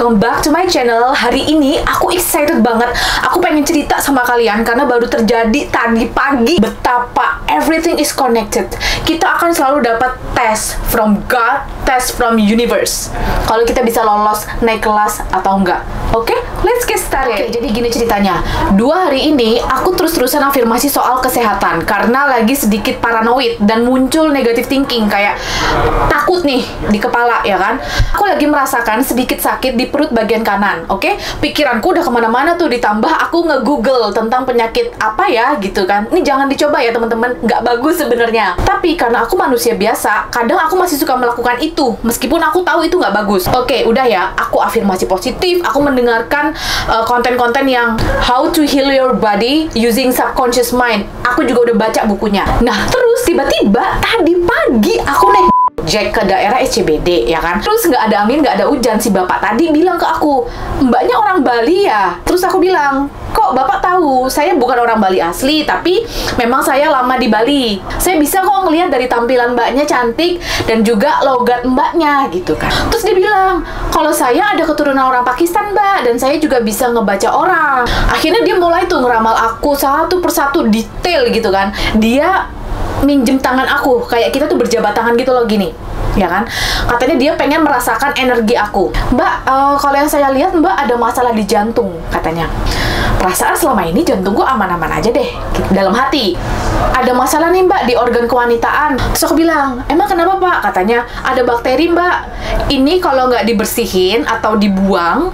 welcome back to my channel. Hari ini aku excited banget. Aku pengen cerita sama kalian karena baru terjadi tadi pagi betapa everything is connected. Kita akan selalu dapat test from God, test from universe. Kalau kita bisa lolos naik kelas atau enggak. Oke, let's get started. Oke, jadi gini ceritanya. 2 hari ini aku terus-terusan afirmasi soal kesehatan karena lagi sedikit paranoid dan muncul negative thinking kayak takut nih di kepala, ya kan? Aku lagi merasakan sedikit sakit di perut bagian kanan, oke? Pikiranku udah kemana-mana tuh, ditambah aku nge-google tentang penyakit apa ya gitu kan. Ini jangan dicoba ya teman-teman, nggak bagus sebenarnya. Tapi karena aku manusia biasa, kadang aku masih suka melakukan itu meskipun aku tahu itu nggak bagus. Oke, udah ya, aku afirmasi positif, aku mendengarkan konten-konten yang how to heal your body using subconscious mind. Aku juga udah baca bukunya. Nah, terus tiba-tiba tadi pagi aku naik Jack ke daerah SCBD, ya kan? Terus nggak ada angin, nggak ada hujan. Si bapak tadi bilang ke aku, mbaknya orang Bali ya? Terus aku bilang, kok bapak tahu? Saya bukan orang Bali asli, tapi memang saya lama di Bali. Saya bisa kok ngelihat dari tampilan mbaknya cantik dan juga logat mbaknya gitu kan. Terus dia bilang, kalau saya ada keturunan orang Pakistan mbak, dan saya juga bisa ngebaca orang. Akhirnya dia mulai tuh ngeramal aku satu persatu detail gitu kan. Dia minjem tangan aku, kayak kita tuh berjabat tangan gitu loh, gini, ya kan? Katanya dia pengen merasakan energi aku. Mbak, kalau yang saya lihat mbak ada masalah di jantung, katanya. Perasaan selama ini jantungku aman-aman aja deh. Dalam hati, ada masalah nih mbak di organ kewanitaan. Terus aku bilang, emang kenapa pak? Katanya, ada bakteri mbak. Ini kalau nggak dibersihin atau dibuang,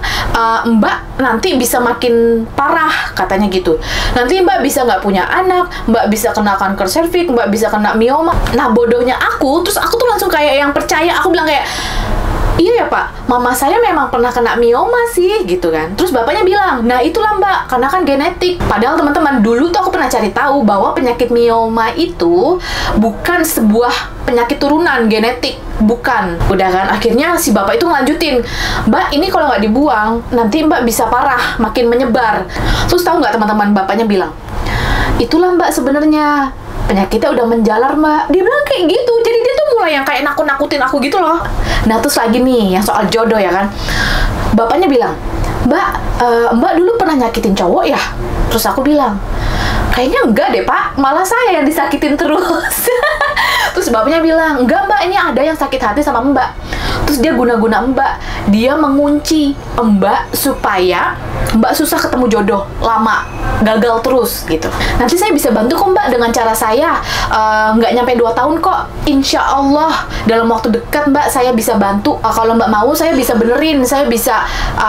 mbak nanti bisa makin parah, katanya gitu. Nanti mbak bisa nggak punya anak, mbak bisa kena kanker serviks, mbak bisa kena mioma. Nah, bodohnya aku, terus aku tuh langsung kayak yang percaya. Aku bilang kayak, iya ya pak, mama saya memang pernah kena mioma sih, gitu kan. Terus bapaknya bilang, nah itulah mbak, karena kan genetik. Padahal teman-teman, dulu tuh aku pernah cari tahu bahwa penyakit mioma itu bukan sebuah penyakit turunan genetik, bukan. Udah kan, akhirnya si bapak itu ngelanjutin, mbak ini kalau nggak dibuang, nanti mbak bisa parah, makin menyebar. Terus tahu nggak teman-teman, bapaknya bilang, itulah mbak sebenarnya penyakitnya udah menjalar mbak. Dia bilang kayak gitu. Jadi dia tuh mulai yang kayak nakut-nakutin aku gitu loh. Nah terus lagi nih yang soal jodoh, ya kan. Bapaknya bilang, mbak, mbak dulu pernah nyakitin cowok ya? Terus aku bilang, kayaknya enggak deh pak, malah saya yang disakitin terus. Terus bapaknya bilang, enggak mbak, ini ada yang sakit hati sama mbak. Terus dia guna-guna mbak, dia mengunci mbak supaya mbak susah ketemu jodoh lama, gagal terus gitu. Nanti saya bisa bantu kok mbak dengan cara saya, nggak nyampe 2 tahun kok. Insya Allah dalam waktu dekat mbak saya bisa bantu. Kalau mbak mau saya bisa benerin, saya bisa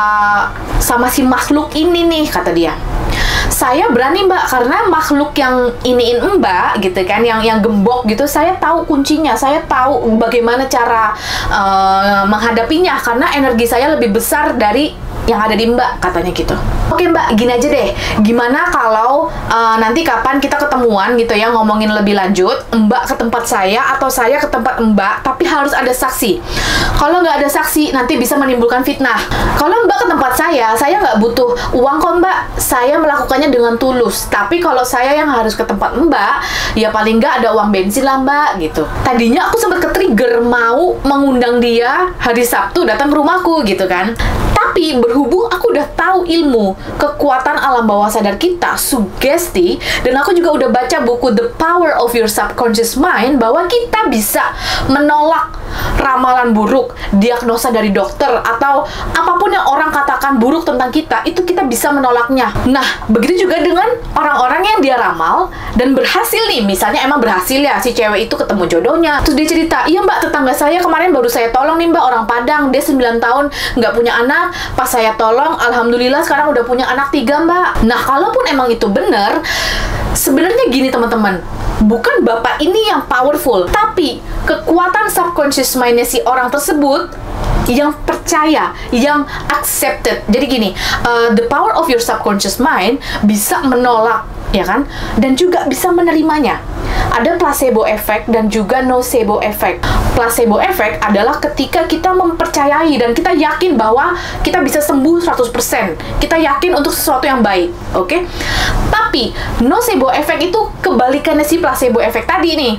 sama si makhluk ini nih, kata dia. Saya berani mbak, karena makhluk yang iniin mbak gitu kan, yang gembok gitu, saya tahu kuncinya, saya tahu bagaimana cara menghadapinya, karena energi saya lebih besar dari yang ada di mbak, katanya gitu. Oke mbak, gini aja deh, gimana kalau nanti kapan kita ketemuan gitu ya, ngomongin lebih lanjut, mbak ke tempat saya atau saya ke tempat mbak, tapi harus ada saksi. Kalau nggak ada saksi, nanti bisa menimbulkan fitnah. Kalau mbak ke tempat saya nggak butuh uang kok mbak, saya melakukannya dengan tulus. Tapi kalau saya yang harus ke tempat mbak, ya paling nggak ada uang bensin lah mbak, gitu. Tadinya aku sempat ke-trigger mau mengundang dia hari Sabtu datang ke rumahku gitu kan. Tapi berhubung aku udah tahu ilmu kekuatan alam bawah sadar kita, sugesti, dan aku juga udah baca buku The Power of Your Subconscious Mind, bahwa kita bisa menolak ramalan buruk, diagnosa dari dokter, atau apapun yang orang katakan buruk tentang kita, itu kita bisa menolaknya. Nah, begitu juga dengan orang-orang yang dia ramal dan berhasil nih. Misalnya emang berhasil ya, si cewek itu ketemu jodohnya. Terus dia cerita, iya mbak, tetangga saya kemarin baru saya tolong nih mbak, orang Padang, dia 9 tahun nggak punya anak, pas saya tolong, alhamdulillah sekarang udah punya anak 3 mbak. Nah, kalaupun emang itu bener, sebenarnya gini teman-teman, bukan bapak ini yang powerful, tapi kekuatan subconscious mind-nya si orang tersebut yang percaya, yang accepted. Jadi gini, the power of your subconscious mind bisa menolak, ya kan? Dan juga bisa menerimanya. Ada placebo effect dan juga nocebo effect. Placebo effect adalah ketika kita mempercayai dan kita yakin bahwa kita bisa sembuh 100%. Kita yakin untuk sesuatu yang baik, oke? Tapi nocebo effect itu kebalikannya si placebo effect tadi nih.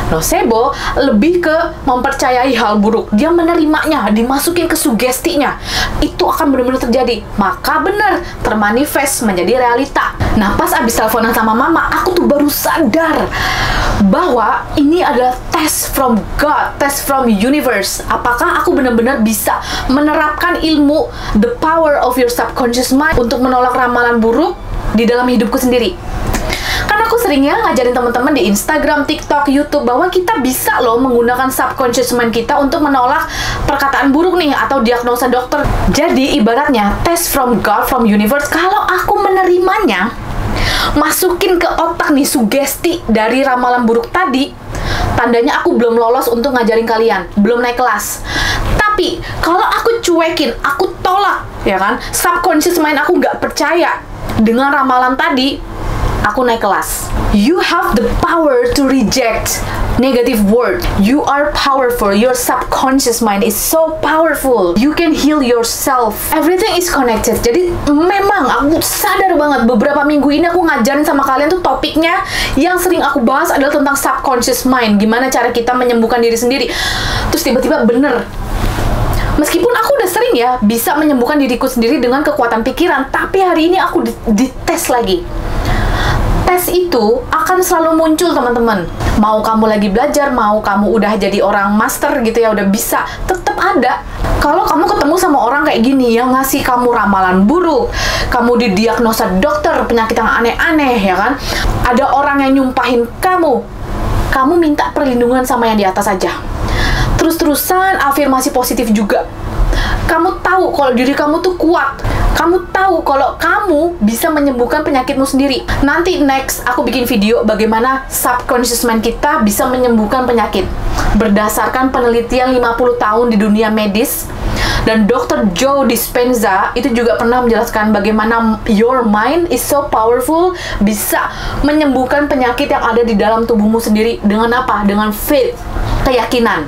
Nocebo lebih ke mempercayai hal buruk. Dia menerimanya, dimasukin ke sugestinya. Itu akan benar-benar terjadi. Maka benar, termanifest menjadi realita. Nah, pas abis teleponan sama mama, aku tuh baru sadar bahwa ini adalah test from God, test from universe. Apakah aku benar-benar bisa menerapkan ilmu the power of your subconscious mind untuk menolak ramalan buruk di dalam hidupku sendiri? Karena aku seringnya ngajarin teman-teman di Instagram, TikTok, YouTube bahwa kita bisa loh menggunakan subconscious mind kita untuk menolak perkataan buruk nih atau diagnosa dokter. Jadi ibaratnya test from God, from universe, kalau aku menerimanya, masukin ke otak nih sugesti dari ramalan buruk tadi, tandanya aku belum lolos untuk ngajarin kalian, belum naik kelas. Tapi kalau aku cuekin, aku tolak, ya kan, subconscious mind aku nggak percaya dengan ramalan tadi, aku naik kelas. You have the power to reject negative word. You are powerful. Your subconscious mind is so powerful. You can heal yourself. Everything is connected. Jadi memang aku sadar banget beberapa minggu ini aku ngajarin sama kalian tuh topiknya yang sering aku bahas adalah tentang subconscious mind. Gimana cara kita menyembuhkan diri sendiri. Terus tiba-tiba bener. Meskipun aku udah sering ya bisa menyembuhkan diriku sendiri dengan kekuatan pikiran, tapi hari ini aku dites lagi. Tes itu akan selalu muncul, teman-teman. Mau kamu lagi belajar, mau kamu udah jadi orang master gitu ya, udah bisa, tetap ada. Kalau kamu ketemu sama orang kayak gini yang ngasih kamu ramalan buruk, kamu didiagnosa dokter penyakit yang aneh-aneh, ya kan? Ada orang yang nyumpahin kamu minta perlindungan sama yang di atas aja. Terus-terusan afirmasi positif juga. Kamu tahu kalau diri kamu tuh kuat. Kamu tahu kalau kamu bisa menyembuhkan penyakitmu sendiri. Nanti next aku bikin video bagaimana subconscious mind kita bisa menyembuhkan penyakit. Berdasarkan penelitian 50 tahun di dunia medis. Dan Dr. Joe Dispenza itu juga pernah menjelaskan bagaimana your mind is so powerful, bisa menyembuhkan penyakit yang ada di dalam tubuhmu sendiri. Dengan apa? Dengan faith, keyakinan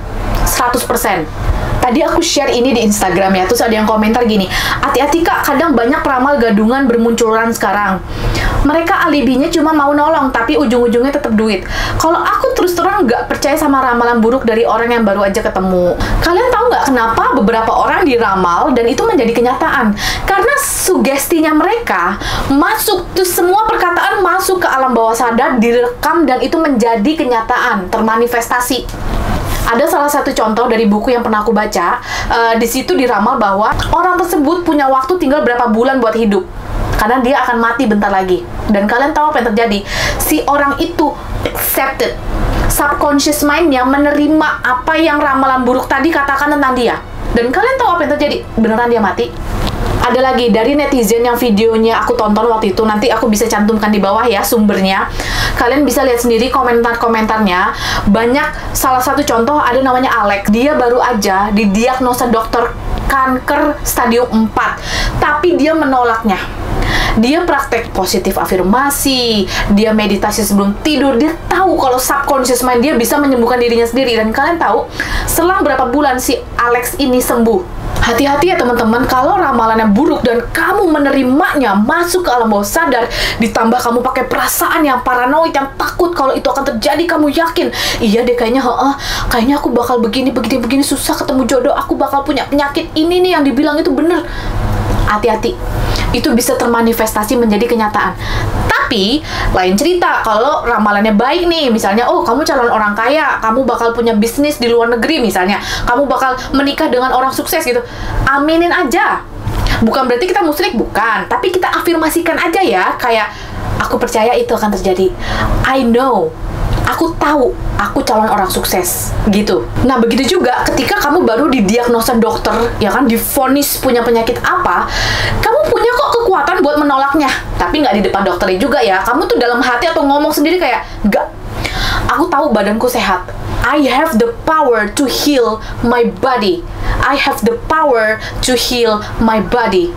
100%. Tadi aku share ini di Instagram ya, terus ada yang komentar gini, hati-hati kak, kadang banyak peramal gadungan bermunculan sekarang. Mereka alibinya cuma mau nolong, tapi ujung-ujungnya tetap duit. Kalau aku terus terang nggak percaya sama ramalan buruk dari orang yang baru aja ketemu. Kalian tahu nggak kenapa beberapa orang diramal dan itu menjadi kenyataan? Karena sugestinya mereka masuk, terus semua perkataan masuk ke alam bawah sadar, direkam, dan itu menjadi kenyataan, termanifestasi. Ada salah satu contoh dari buku yang pernah aku baca. Di situ diramal bahwa orang tersebut punya waktu tinggal berapa bulan buat hidup, karena dia akan mati bentar lagi. Dan kalian tahu apa yang terjadi? Si orang itu accepted. Subconscious mind-nya menerima apa yang ramalan buruk tadi katakan tentang dia. Dan kalian tahu apa yang terjadi? Beneran dia mati. Ada lagi dari netizen yang videonya aku tonton waktu itu, nanti aku bisa cantumkan di bawah ya sumbernya. Kalian bisa lihat sendiri komentar-komentarnya. Banyak, salah satu contoh ada namanya Alex. Dia baru aja didiagnosa dokter kanker stadium 4, tapi dia menolaknya. Dia praktek positif afirmasi, dia meditasi sebelum tidur, dia tahu kalau subconscious mind dia bisa menyembuhkan dirinya sendiri. Dan kalian tahu, selang berapa bulan si Alex ini sembuh. Hati-hati ya teman-teman, kalau ramalannya buruk dan kamu menerimanya masuk ke alam bawah sadar, ditambah kamu pakai perasaan yang paranoid, yang takut kalau itu akan terjadi, kamu yakin, iya deh kayaknya aku bakal begini, susah ketemu jodoh, aku bakal punya penyakit ini nih yang dibilang itu bener. Hati-hati, itu bisa termanifestasi menjadi kenyataan. Tapi, lain cerita kalau ramalannya baik nih, misalnya, oh kamu calon orang kaya, kamu bakal punya bisnis di luar negeri misalnya, kamu bakal menikah dengan orang sukses gitu, aminin aja. Bukan berarti kita musyrik, bukan, tapi kita afirmasikan aja ya, kayak, aku percaya itu akan terjadi, I know, aku tahu, aku calon orang sukses, gitu. Nah, begitu juga ketika kamu baru didiagnosa dokter, ya kan, divonis punya penyakit apa, kamu punya kok kekuatan buat menolaknya. Tapi nggak di depan dokternya juga ya. Kamu tuh dalam hati atau ngomong sendiri kayak, nggak, aku tahu badanku sehat. I have the power to heal my body. I have the power to heal my body.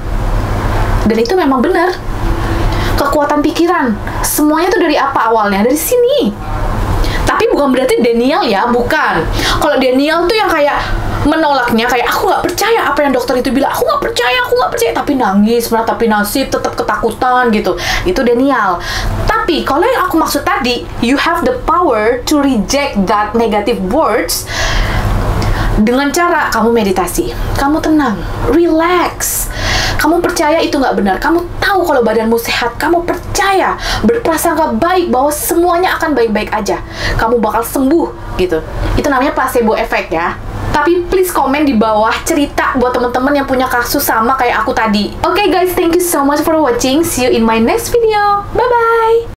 Dan itu memang benar. Kekuatan pikiran. Semuanya tuh dari apa awalnya? Dari sini. Tapi bukan berarti Daniel ya, bukan. Kalau Daniel tuh yang kayak menolaknya, kayak aku nggak percaya apa yang dokter itu bilang, aku nggak percaya, tapi nangis, meratapi nasib, tetap ketakutan gitu. Itu denial. Tapi kalau yang aku maksud tadi, you have the power to reject that negative words dengan cara kamu meditasi, kamu tenang, relax. Kamu percaya itu nggak benar. Kamu tahu kalau badanmu sehat. Kamu percaya, berprasangka baik bahwa semuanya akan baik-baik aja. Kamu bakal sembuh gitu. Itu namanya placebo effect ya. Tapi please komen di bawah cerita buat teman-teman yang punya kasus sama kayak aku tadi. Oke guys, thank you so much for watching. See you in my next video. Bye-bye.